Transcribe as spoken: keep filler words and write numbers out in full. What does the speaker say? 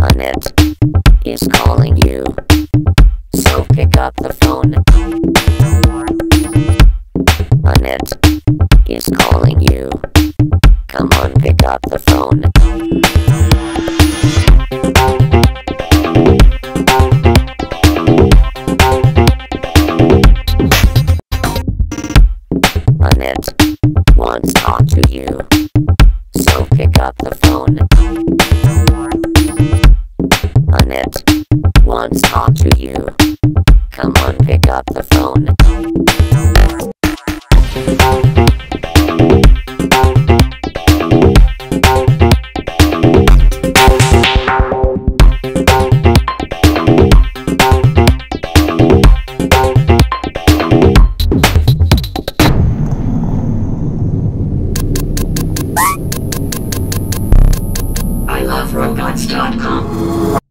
Annette is calling you, so pick up the phone. Annette is calling you. Come on, pick up the phone. Annette wants to talk to you, so pick up the phone. Annette wants to talk to you. Come on, pick up the phone. I love robots dot com